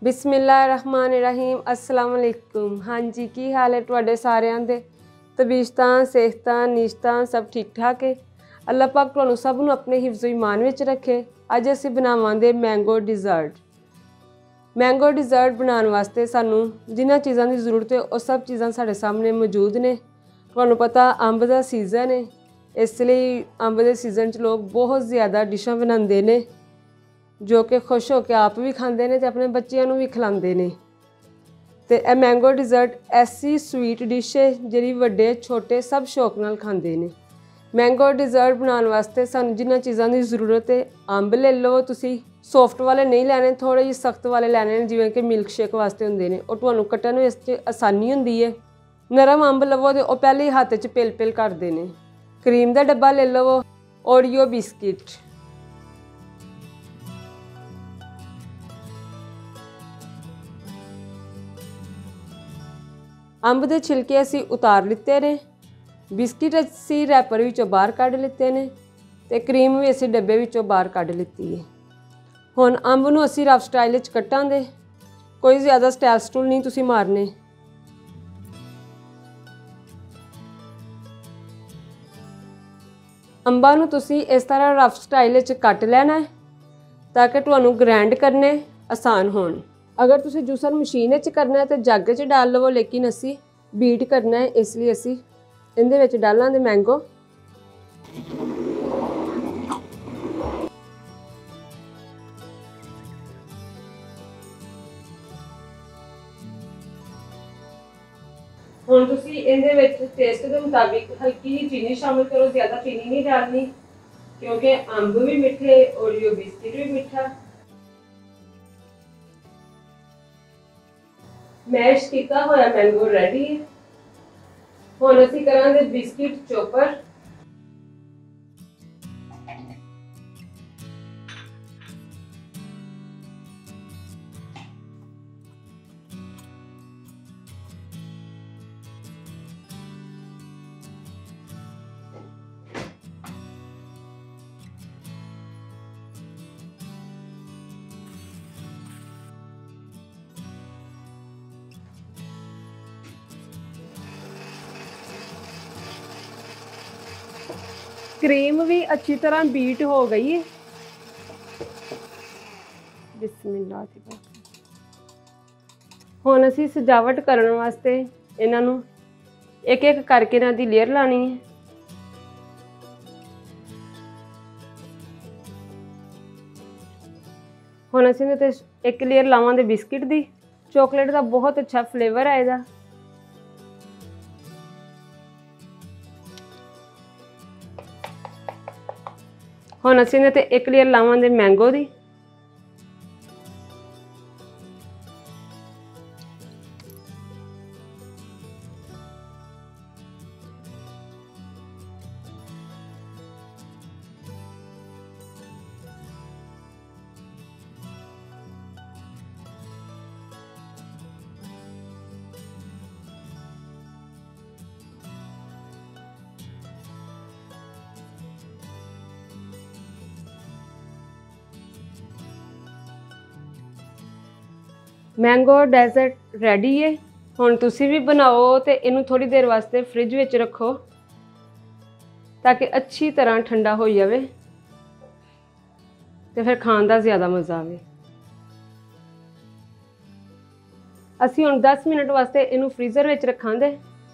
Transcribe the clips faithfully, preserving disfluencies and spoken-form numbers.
बिस्मिल्लाहिर्रहमानिर्रहीम अस्सलाम वालेकुम। हाँ जी, की हाल है तुहाडे सारिਆਂ ਦੇ? तबीयतां सेहतां नीशतां सब ठीक ठाक है। अल्लाह पाक तुहानू सब नू अपने हिफ्ज़ ईमान विच रखे। अज असीं बनावांगे मैंगो डिज़र्ट। मैंगो डिज़र्ट बनाने वास्ते सानू जिन्हां चीज़ां की जरूरत है वो सब चीज़ां साडे सामने मौजूद ने। तुहानू पता अंब दा सीज़न है, इसलिए अंब दे सीज़न च लोग बहुत ज़्यादा डिशां बनाते हैं जो कि खुश होकर आप भी खाते हैं तो अपने बच्चों भी खिलाते हैं। तो यह मैंगो डिज़र्ट ऐसी स्वीट डिश है जी वड्डे छोटे सब शौक नाल खाते हैं। मैंगो डिज़र्ट बनाने वास्ते सानू जिन्हां चीज़ां की जरूरत है, अंब ले लो तुसी, सॉफ्ट वाले नहीं लैने, थोड़े जी सख्त वाले लैने जिवें कि मिल्क शेक वास्ते होंदे ने, और तुहानू कट्टण विच आसानी होंदी है। नरम अंब लवो तो वह पहले ही हत्थ च पिल पिल करते हैं। क्रीम का डब्बा ले लवो, ओरियो बिस्किट, अंब के छिलके असी उतार लिते ने, बिस्किट असी रैपर विचों बाहर कढ़ लिते ने, ते क्रीम भी असी डब्बे विचों बाहर कढ़ लिती है। हुण अंब नूं असी रफ स्टाइल च कट्टांगे, कोई ज़्यादा स्टाइल स्टूल नहीं तुसी मारने। अंबां नूं तुसी इस तरह रफ स्टाइल च कट लेना है ताकि तुहानू ग्राइंड करने आसान होण। अगर तुसी जूसर मशीन च करना है तो जग च डाल लवो, लेकिन असी बीट करना है इसलिए असी इहदे विच डालांगे मैंगो। हुण तुसी इहदे विच टेस्ट के मुताबिक हल्की जी चीनी शामिल करो, ज़्यादा चीनी नहीं डालनी क्योंकि अंब भी मिठे और यो बिस्किट भी मिठा। मैश किया हुआ मैंगो रेडी है। हुण असीं करांगे बिस्किट चॉपर। क्रीम भी अच्छी तरह बीट हो गई है। बिस्मिल्लाह। हुण असीं सजावट करने वास्ते इन्हां नूं एक एक करके इन्हां दी लेयर लानी है। हुण असीं इहदे ते एक लेयर लावांगे बिस्किट दी। चॉकलेट का बहुत अच्छा फ्लेवर आएगा। हुण असीं इहदे ते एक लेयर लावांगे मैंगो दी। मैंगो डेजर्ट रेडी है। हुण तुसी भी बनाओ तो इनू थोड़ी देर वास्ते फ्रिज विच रखो ताकि अच्छी तरह ठंडा हो जाए तो फिर खाने का ज़्यादा मज़ा आवे। असी हुण दस मिनट वास्ते इनू फ्रीज़र विच रखांगे।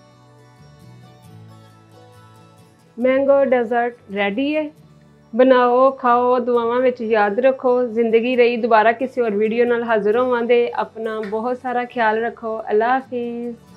मैंगो डेजर्ट रेडी है। बनाओ खाओ, दुआवां विच याद रखो। जिंदगी रही, दोबारा किसी और वीडियो नाल हाज़र होवांगे। अपना बहुत सारा ख्याल रखो। अल्लाह हाफिज़।